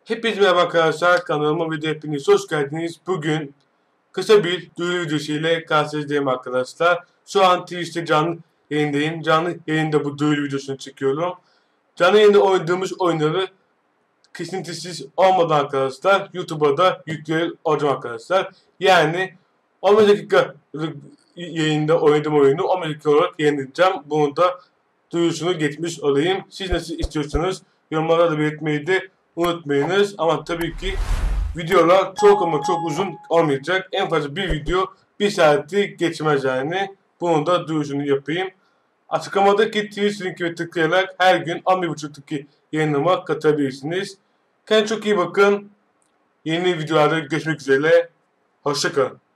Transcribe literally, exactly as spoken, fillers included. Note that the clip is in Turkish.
Hepinize merhaba arkadaşlar, kanalıma video hepiniz hoş geldiniz. Bugün kısa bir duyuru videosu ile karşınızdayım arkadaşlar. Şu an Twitch'te canlı yayındayım. Canlı yayında bu duyuru videosunu çekiyorum. Canlı yayında oynadığımız oyunları kesintisiz olmadan arkadaşlar YouTube'a da yüklüyor olacağım arkadaşlar. Yani on beş dakika yayında oynadığım oyunu on beş dakika olarak yayınlayacağım. Bunu da duyurusunu geçmiş olayım. Siz nasıl istiyorsanız yorumlara da belirtmeyi de unutmayınız. Ama tabii ki videolar çok ama çok uzun olmayacak. En fazla bir video bir saati geçmez yani. Bunu da duyurusunu yapayım. Açıklamadaki Twitch linkine tıklayarak her gün on bir buçuktaki yayınlama katılabilirsiniz. Kendinize çok iyi bakın. Yeni videolarda görüşmek üzere. Hoşça kalın.